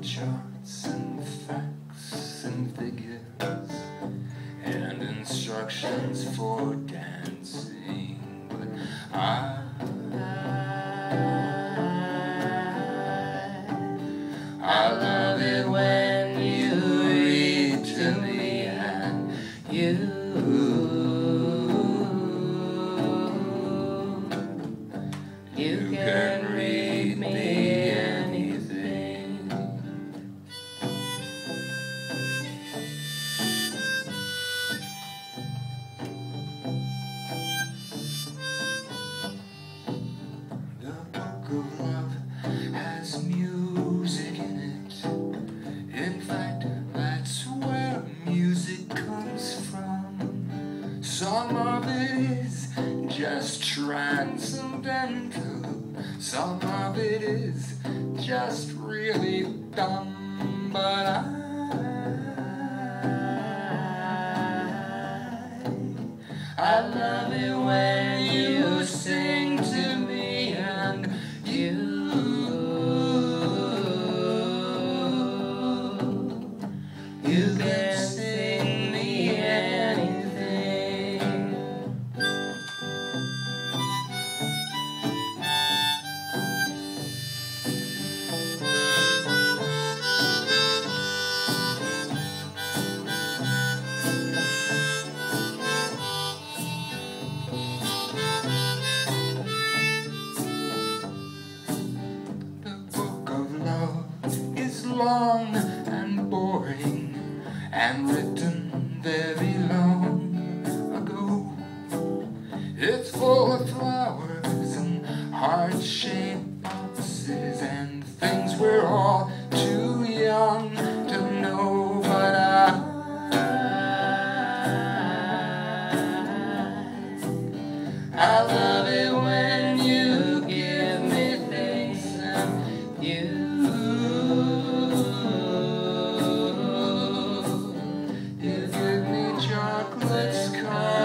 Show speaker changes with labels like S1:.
S1: charts and facts and figures and instructions for dancing, but I love it when you read to me and you can read me anything. The book of love has music in it. In fact, that's where music comes from. Some of it is just transcendental. Some of it is just really dumb, but I love it when you sing to me and you can sing me anything. The book of love is long and boring and written very long ago. It's full of flowers and heart-shaped boxes and things we're all too young to know, but I love it when you give me things and you give me chocolates,